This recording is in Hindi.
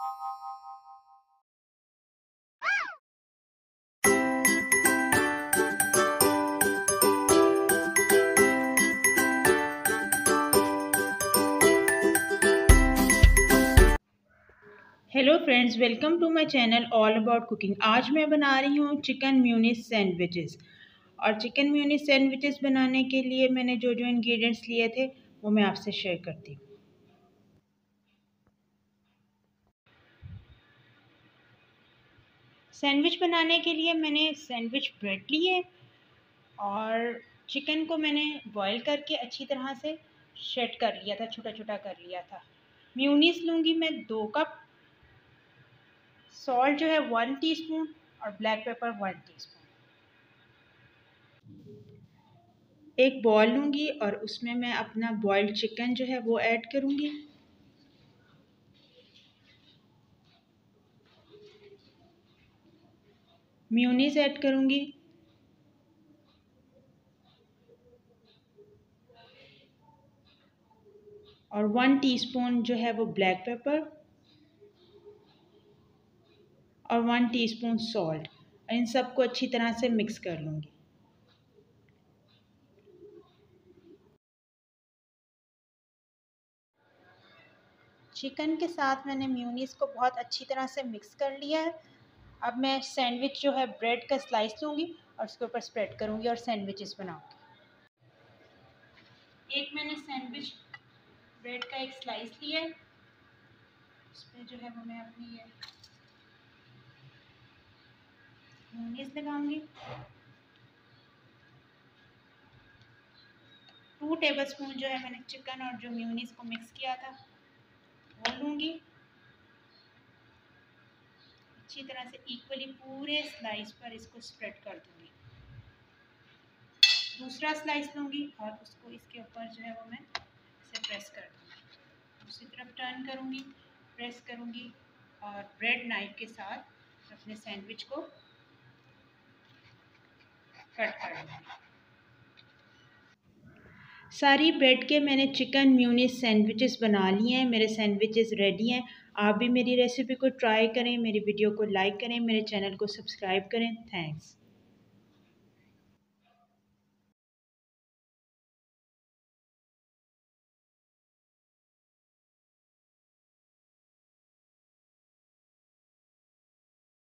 Hello friends, welcome to my channel all about cooking. आज मैं बना रही हूँ चिकन म्यूनिस सैंडविचेस। और चिकन म्यूनिस सैंडविचेस बनाने के लिए मैंने जो जो इंग्रेडिएंट्स लिए थे वो मैं आपसे शेयर करती हूँ। सैंडविच बनाने के लिए मैंने सैंडविच ब्रेड लिए और चिकन को मैंने बॉईल करके अच्छी तरह से शेड कर लिया था, छोटा छोटा कर लिया था। म्यूनिस लूँगी मैं 2 कप, सॉल्ट जो है 1 टीस्पून और ब्लैक पेपर 1 टीस्पून। एक बॉल लूँगी और उसमें मैं अपना बॉइल्ड चिकन जो है वो ऐड करूँगी। मेयोनीज ऐड करूँगी और 1 टीस्पून जो है वो ब्लैक पेपर और 1 टीस्पून सॉल्ट। इन सबको अच्छी तरह से मिक्स कर लूँगी। चिकन के साथ मैंने मेयोनीज को बहुत अच्छी तरह से मिक्स कर लिया है। अब मैं सैंडविच जो है ब्रेड का स्लाइस लूँगी और उसके ऊपर स्प्रेड करूँगी और सैंडविचेस बनाऊँगी। एक मैंने सैंडविच ब्रेड का एक स्लाइस लिया है, उसमें जो है वो मैं अपनी ये मेयोनीज लगाऊंगी। 2 टेबलस्पून जो है मैंने चिकन और जो मेयोनीज को मिक्स किया था वो लूँगी। अच्छी तरह से इक्वली पूरे स्लाइस पर इसको स्प्रेड कर दूँगी। दूसरा स्लाइस लूँगी और उसको इसके ऊपर जो है वो मैं इसे प्रेस कर दूँगी। दूसरी तरफ टर्न करूँगी, प्रेस करूँगी और ब्रेड नाइफ के साथ अपने सैंडविच को कट कर दूँगी। सारी ब्रेड के मैंने चिकन म्यूनिस सैंडविचेस बना लिए हैं। मेरे सैंडविचेस रेडी हैं। आप भी मेरी रेसिपी को ट्राई करें, मेरी वीडियो को लाइक करें, मेरे चैनल को सब्सक्राइब करें। थैंक्स।